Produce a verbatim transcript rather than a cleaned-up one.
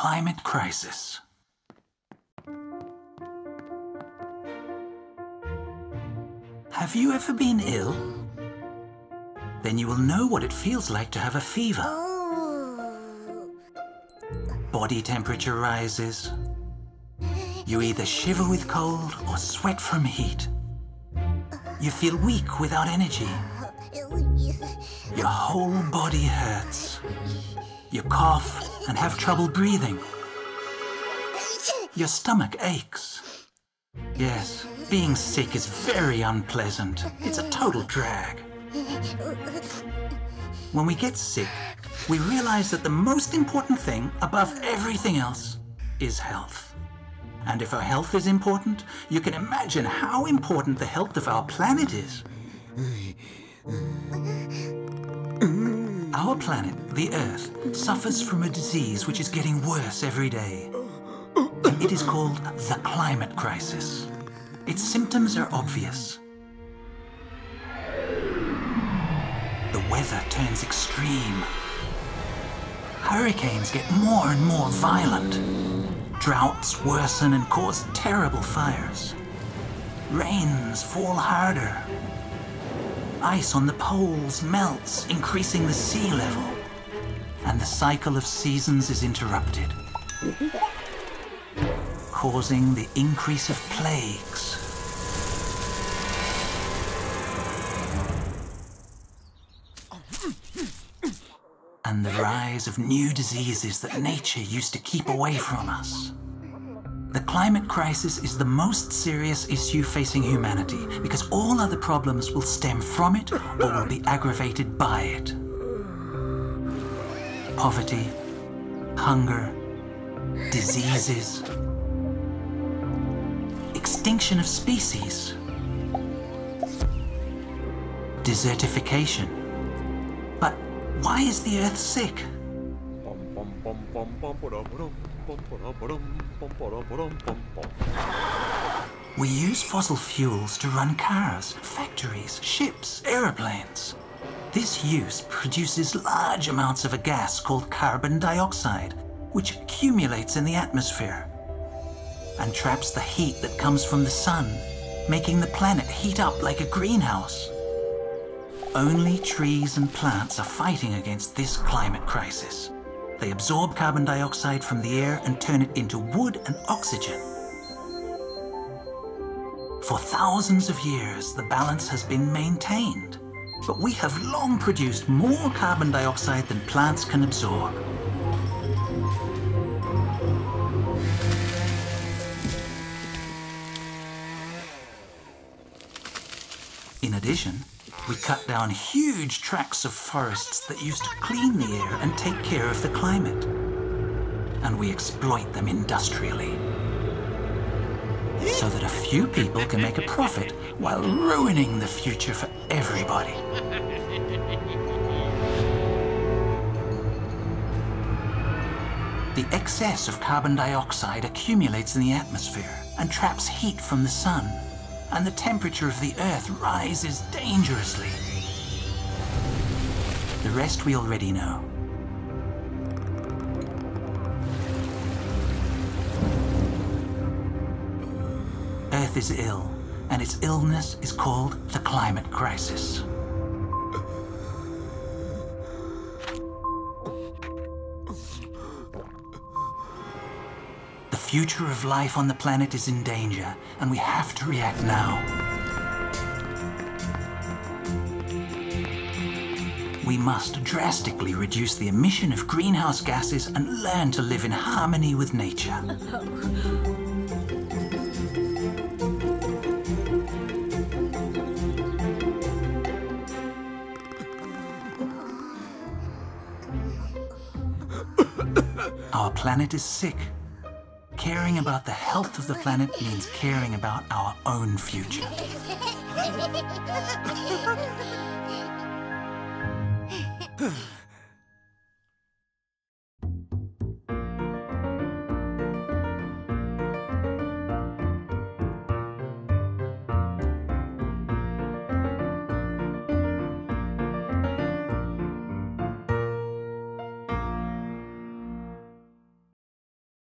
climate crisis. Have you ever been ill? Then you will know what it feels like to have a fever. Body temperature rises. You either shiver with cold or sweat from heat. You feel weak without energy. Your whole body hurts. You cough and have trouble breathing. Your stomach aches. Yes, being sick is very unpleasant. It's a total drag. When we get sick, we realize that the most important thing above everything else is health. And if our health is important, you can imagine how important the health of our planet is. Our planet, the Earth, suffers from a disease which is getting worse every day. And it is called the climate crisis. Its symptoms are obvious. The weather turns extreme. Hurricanes get more and more violent. Droughts worsen and cause terrible fires. Rains fall harder. Ice on the poles melts, increasing the sea level. And the cycle of seasons is interrupted, causing the increase of plagues. And the rise of new diseases that nature used to keep away from us. The climate crisis is the most serious issue facing humanity because all other problems will stem from it or will be aggravated by it. Poverty, hunger, diseases, extinction of species, desertification. But why is the Earth sick? We use fossil fuels to run cars, factories, ships, aeroplanes. This use produces large amounts of a gas called carbon dioxide, which accumulates in the atmosphere and traps the heat that comes from the sun, making the planet heat up like a greenhouse. Only trees and plants are fighting against this climate crisis. They absorb carbon dioxide from the air and turn it into wood and oxygen. For thousands of years, the balance has been maintained, but we have long produced more carbon dioxide than plants can absorb. In addition, we cut down huge tracts of forests that used to clean the air and take care of the climate. And we exploit them industrially, so that a few people can make a profit while ruining the future for everybody. The excess of carbon dioxide accumulates in the atmosphere and traps heat from the sun, and the temperature of the Earth rises dangerously. The rest we already know. Earth is ill, and its illness is called the climate crisis. The future of life on the planet is in danger, and we have to react now. We must drastically reduce the emission of greenhouse gases and learn to live in harmony with nature. Our planet is sick. Caring about the health of the planet means caring about our own future.